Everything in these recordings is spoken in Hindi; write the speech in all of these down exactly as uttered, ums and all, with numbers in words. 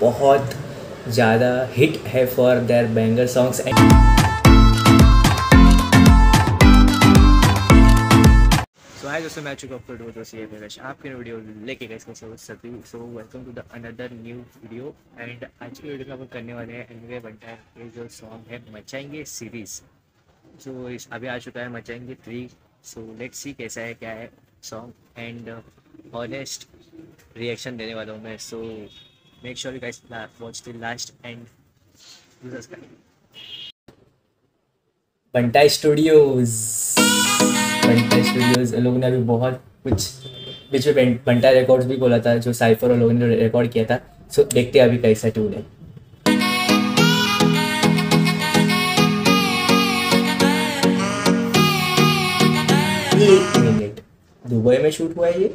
बहुत ज़्यादा हिट है for their banger songs. So hi दोस्तों, मैं चुका आपको दो दोस्त ये प्रकाश आपके वीडियो लेके गए इसका सब सभी। So welcome to the another new video. And आज की वीडियो में हम करने वाले हैं एनिमे बनता है ये जो सॉन्ग है मचाएंगे सीरीज़। सो इस अभी आ चुका है मचाएंगे थ्री। सो लेट्स सी कैसा है क्या है सॉन्ग एंड ऑनेस्ट रिएक्शन देने वाला हूँ मैं। So make sure you guys watch till last and do subscribe. Banta studios Banta studios लोगों ने अभी बहुत कुछ बीच में बंटा रिकॉर्ड्स भी बोला था, जो साइफर और लोगों ने रिकॉर्ड किया था। सो देखते हैं अभी कैसा ट्यून है। एक मिनट, दुबई में शूट हुआ है ये।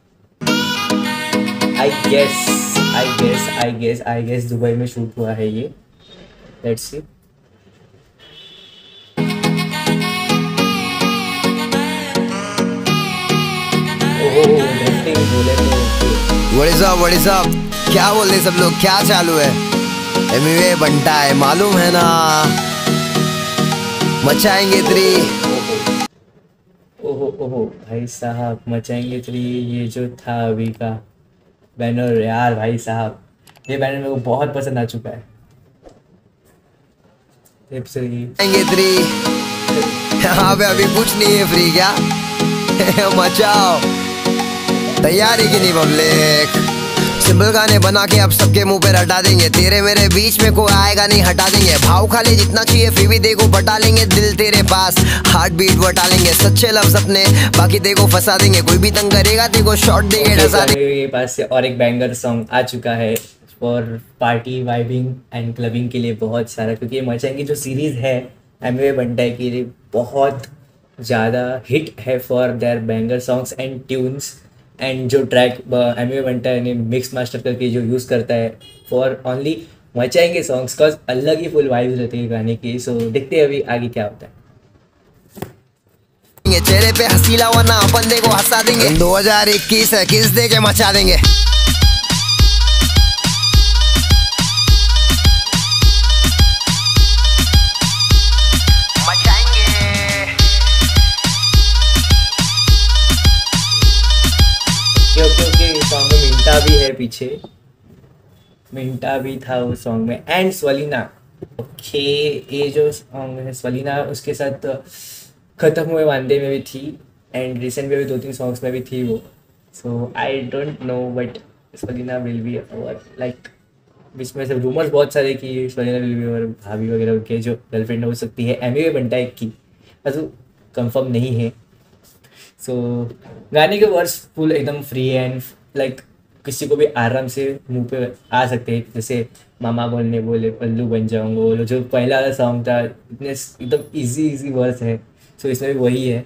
I guess I guess I guess I guess Dubai में शूट हुआ है ये। Let's see. What is up, what is up? क्या बोल रहे सब लोग, क्या चालू है? एनिमे बनता है मालूम है ना, मचाएंगे थ्री। ओहो ओहो भाई साहब, मचाएंगे थ्री ये जो था अभी का बैनर यार भाई साहब, ये बैनर मेरे को बहुत पसंद आ चुका है। मचाएंगे थ्री यहाँ पे अभी कुछ नहीं है फ्री क्या? मचाओ, तैयारी की नहीं पब्लिक। सिंपल गाने बना के अब सबके मुंह पे रटा देंगे, तेरे मेरे बीच में कोई आएगा नहीं हटा देंगे। भाव खाली जितना चाहिए फिर भी देखो बटा लेंगे, दिल तेरे पास हार्ट बीट बटा लेंगे। सच्चे लफ्ज अपने बाकी देखो फंसा देंगे, कोई भी तंग करेगा देखो शॉट देंगे डसा देंगे। पास से और एक बैंगर सॉन्ग आ चुका है for party vibing and clubbing के लिए बहुत सारा, क्योंकि ये मचाएंगे जो सीरीज है एनिमे बनता है के लिए बहुत ज़्यादा हिट है for their banger songs and tunes. And जो ट्रैक एनिमे बनता है मिक्स मास्टर करके जो यूज़ करता है फॉर ओनली मचाएंगे सॉन्ग्स का, अलग ही फुल वाइब्स रहती है गाने की। सो देखते हैं अभी आगे क्या होता है। चेहरे पे हंसी लावना बंदे को हंसा देंगे। दो हज़ार इक्कीस है, किस दे के मचा देंगे। सॉन्ग में मिंटा भी है पीछे, मिंटा भी था उस सॉन्ग में एंड स्वलीना। ओके, ये जो सॉन्ग है स्वलीना उसके साथ खत्म हुए वांदे में भी थी एंड रिसेंट में भी दो तीन सॉन्ग्स में भी थी वो। So I don't know but Swalina will be और लाइक बीच में सब रूमर्स बहुत सारे कि स्वलीना विल बी और भाभी वगैरह के जो गर्लफ्रेंड हो सकती है एनिमे बनता है की, तो कंफर्म नहीं है। सो so, गाने के वर्ड्स फुल एकदम फ्री एंड लाइक किसी को भी आराम से मुंह पे आ सकते हैं, जैसे मामा बोलने बोले पल्लू बन जाऊंगा, वो जो पहला वाला सॉन्ग था इतने एकदम इजी इजी वर्ड्स है। सो so, इसमें भी वही है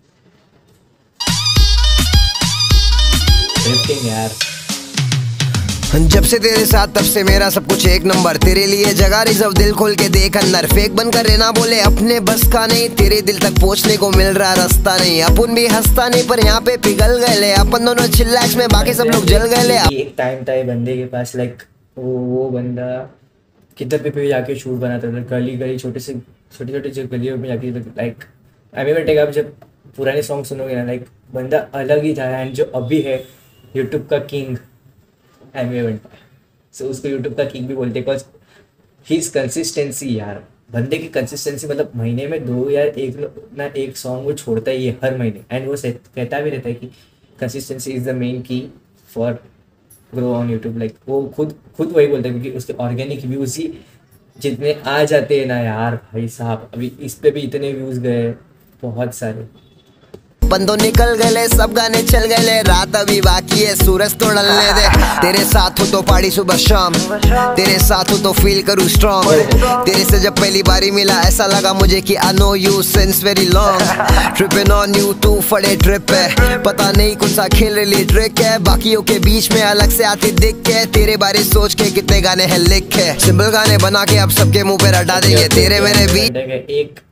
यार। जब से तेरे साथ तब से मेरा सब कुछ एक नंबर, तेरे लिए जगह रिजर्व दिल खोल के देख अंदर। फेक बनकर रहना बोले अपने बस का नहीं, तेरे दिल तक पहुंचने को मिल रहा रास्ता नहीं। अपन भी हंसता नहीं पर यहाँ पे पिघल गए ले, अपन दोनों चिल्लैक्स में बाकी सब लोग जल गए ले। एक टाइम था बंदे के पास लाइक वो वो बंदा किधर पे जाके शूट बनाता था, गली गली छोटे से छोटे छोटे जो गलियों में जाके लाइक अभी बैठेगा। आप जब पुराने सॉन्ग सुनोगे ना लाइक बंदा अलग ही था एंड जो अभी है यूट्यूब का किंग एनिमे बनता है। सो उसको यूट्यूब का किंग भी बोलते हैं बिकॉज हीज कंसिस्टेंसी यार, बंदे की कंसिस्टेंसी मतलब महीने में दो या एक ना एक सॉन्ग वो छोड़ता ही है हर महीने एंड वो कहता भी रहता है कि consistency is the main key for grow on YouTube. Like वो खुद खुद वही बोलता है क्योंकि उसके ऑर्गेनिक व्यूज़ ही जितने आ जाते हैं ना यार भाई साहब, अभी इस पे भी इतने व्यूज़ गए बहुत सारे। बंदों निकल गए सब गाने चल गए, रात अभी बाकी है सूरज तो ढलने दे। तेरे साथ हो तो पार्टी सुबह शाम, तेरे साथ हो तो फील करूँ स्ट्रॉन्ग। तेरे से जब पहली बारी मिला ऐसा लगा मुझे कि I know you since very long. Tripping on you to फड़े ट्रिप है, पता नहीं कौन सा खेल रही ट्रिक है। बाकियों के बीच में अलग से आती दिख के, तेरे बारे सोच के कितने गाने हैं लिख के। सिंपल गाने बना के अब सबके मुंह पे रटा देंगे, तेरे मेरे बीच एक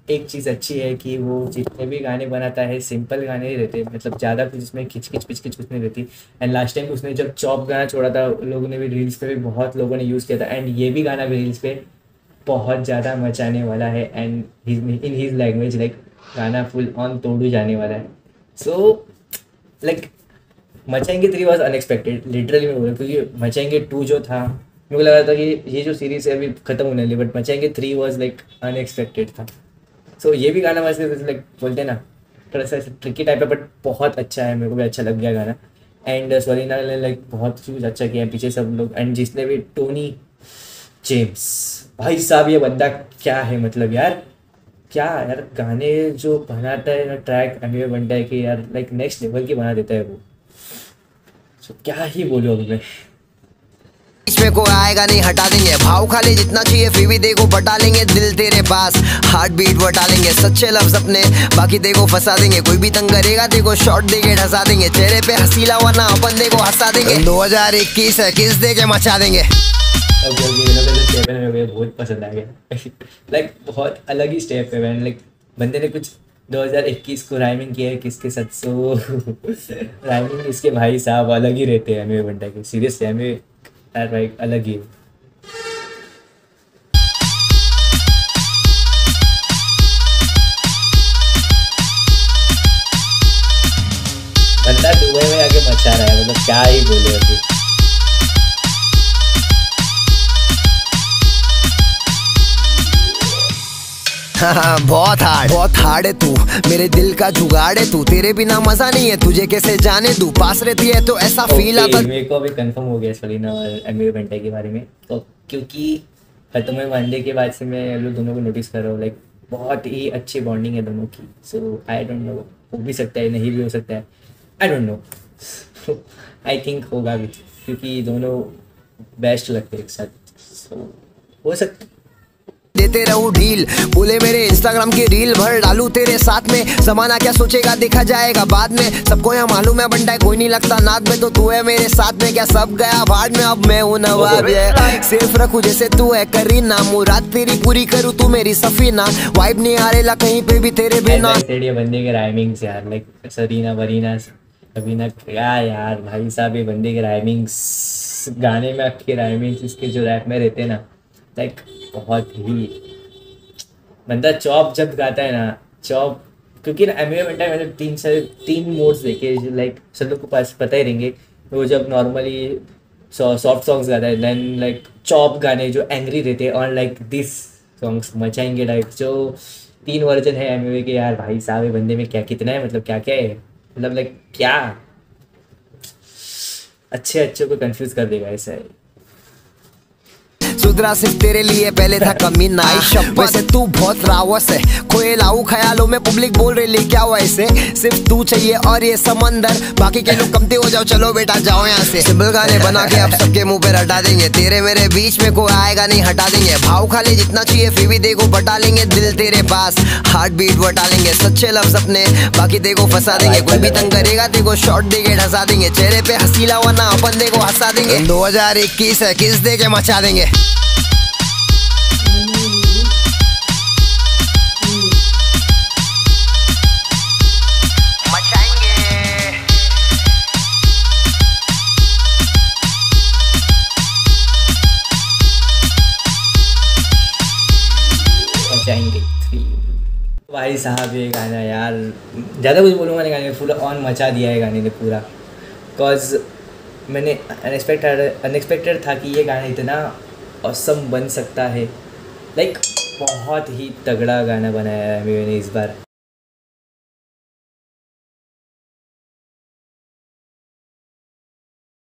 एक चीज़ अच्छी है कि वो जितने भी गाने बनाता है सिंपल गाने ही रहते हैं, मतलब ज़्यादा कुछ इसमें खिच खिच पिच खिच कुछ नहीं रहती। एंड लास्ट टाइम उसने जब चॉप गाना छोड़ा था, लोगों ने भी रील्स पे भी बहुत लोगों ने यूज़ किया था, एंड ये भी गाना भी रील्स पे बहुत ज़्यादा मचाने वाला है। And in his language like गाना फुल ऑन तोड़ू जाने वाला है। So like Machayenge three was unexpected, literally मैं बोलूँ, क्योंकि मचाएंगे टू जो था मेरे को लगा था कि ये जो सीरीज़ है अभी खत्म होने वाली, but Machayenge three was like unexpected था। सो so, ये भी गाना वैसे लाइक बोलते हैं ना थोड़ा सा ट्रिकी टाइप है, बट बहुत अच्छा है, मेरे को भी अच्छा लग गया गाना। एंड स्वलिना ने लाइक बहुत कुछ अच्छा किया है पीछे सब लोग। एंड जिसने भी टोनी जेम्स, भाई साहब ये बंदा क्या है, मतलब यार क्या यार गाने जो बनाता है ना, ट्रैक एमवे बनता है कि यार लाइक नेक्स्ट लेवल की बना देता है वो। सो so, क्या ही बोलूँ अभी मैं। इसमें कोई आएगा नहीं हटा देंगे, भाव खाली जितना चाहिए फिर भी देखो बटा लेंगे, दिल तेरे पास हार्ट बीट बटा लेंगे, सच्चे लफ्ज अपने बाकी देखो फंसा देंगे, कोई भी तंग करेगा देखो शॉट देके ढसा देंगे, चेहरे पे हसीला वरना अपन देखो हंसा देंगे, दो हजार इक्कीस है किस दे के मचा देंगे। बहुत पसंद आ गया लाइक बहुत अलग ही स्टेप है मैंने, लाइक बंदे ने कुछ दो हज़ार इक्कीस को राइमिंग किया है किसके साथ। सो राइमिंग इसके भाई साहब अलग ही रहते हैं एमवे बंटा के, सीरियसली एमवे यार भाई अलग ही। बंदा दुबई में आके मचा रहा है, मतलब क्या ही बोले अभी। हाँ, बहुत हार्ड बहुत हार्ड है तू, मेरे दिल का जुगाड़ है तू, तेरे बिना मजा नहीं है तुझे कैसे जाने दूं, पास रहती है तो ऐसा okay, फील आता। मेरे को अभी कंफर्म हो गया स्वलिना और एमवे बंटा के बारे में, तो क्योंकि खत्म है वनडे के बाद से मैं लोग दोनों को नोटिस कर रहा हूँ, लाइक बहुत ही अच्छी बॉन्डिंग है दोनों की। सो आई डोंट नो, हो भी सकता है नहीं भी हो सकता है, I don't know, I think होगा भी, क्योंकि दोनों बेस्ट लगते हैं एक साथ। सो so, हो सकता देते रहूं ढील, बोले मेरे इंस्टाग्राम की रील भर डालू तेरे साथ में, जमाना क्या सोचेगा देखा जाएगा बाद में, सबको यहाँ मालूम है बंटा कोई नहीं लगता नाद में, तो तू है मेरे साथ में क्या सब गया भाड़ में, अब मैं हूँ नवाब है, सेफ रखूं जैसे तू है करीना, मुराद तेरी पूरी करूँ तू मेरी सफीना, वाइब नहीं आ रेला कहीं पे भी तेरे बिना। ये बंदे के राइमिंग्स यार लाइक सरीना वरीना कबीना क्या यार भाई साहब, ये बंदे के राइमिंग्स गाने में आपके राइमिंग्स इसके जो रैप में रहते हैं ना, लाइक बहुत ही बंदा चॉप जब गाता है ना, चॉप क्योंकि ना एमवे बंटा मैंने तीन से तीन मोड्स देखे, लाइक सब लोग को पास पता ही रहेंगे, वो जब नॉर्मली सॉफ्ट सॉन्ग्स गाता है, देन लाइक चॉप गाने जो एंग्री रहते हैं, और like this songs Machayenge, like जो तीन वर्जन है एमवे के यार भाई साहब, बंदे में क्या कितना है, मतलब क्या क्या है, मतलब लाइक क्या अच्छे अच्छे को कंफ्यूज कर देगा ऐसा है। सुधरा सिर्फ तेरे लिए पहले था कमीना, वैसे तू बहुत रावस है, खोए लाऊ ख्यालों में पब्लिक बोल रही ले क्या हुआ ऐसे, सिर्फ तू चाहिए और ये समंदर, बाकी के लोग कमते हो जाओ चलो बेटा जाओ यहाँ से, सिंपल गाने बना के अब सबके मुंह पे हटा देंगे, तेरे मेरे बीच में कोई आएगा नहीं हटा देंगे, भाव खाली जितना चाहिए फिर भी देखो बटा लेंगे, दिल तेरे पास हार्ट बीट बटा लेंगे, सच्चे लफ्ज अपने बाकी देखो फंसा देंगे, कोई भी तंग करेगा देखो शॉट देके ढसा देंगे, चेहरे पे हसीला वरना अपन देखो हंसा देंगे, दो हजार इक्कीस है किस दे के मचा देंगे। जाएंगे थ्री भाई साहब, ये गाना यार ज़्यादा कुछ बोलूँगा नहीं, गाने पूरा ऑन मचा दिया है गाने ने पूरा, बिकॉज मैंने अनएक्सपेक्टेड अनएक्सपेक्टेड था कि ये गाना इतना ऑसम बन सकता है, लाइक बहुत ही तगड़ा गाना बनाया है मैंने इस बार।